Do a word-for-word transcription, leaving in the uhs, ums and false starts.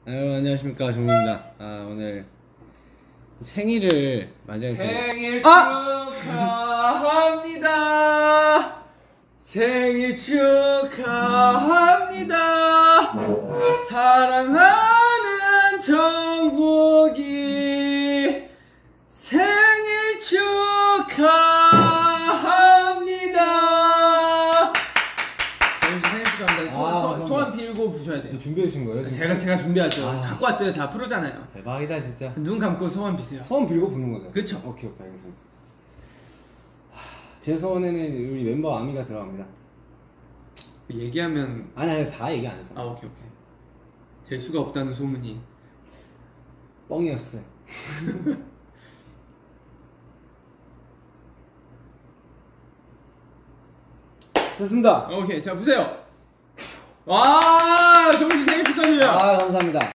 여러분 안녕하십니까, 정우입니다. 아, 오늘 생일을 맞이하게 생일 아! 축하합니다. 생일 축하합니다. 사랑하는 정국이 생일 축하합니다. 생일 축하합니다. 소, 아, 소, 소원 빌고 부셔야 돼요. 준비해 주신 거예요? 지금? 제가 제가 준비하죠. 아. 갖고 왔어요. 다 프로잖아요. 대박이다 진짜. 눈 감고 소원 비세요. 소원 빌고 부는 거죠? 그쵸. 오케이 오케이 알겠습니다. 하, 제 소원에는 우리 멤버 아미가 들어갑니다. 얘기하면 아니 아니 다 얘기 안 했잖아. 아 오케이 오케이 될 수가 없다는 소문이. 뻥이었어요. 됐습니다. 오케이 자 보세요. 와 정국이 생일 축하드려요. 아 감사합니다.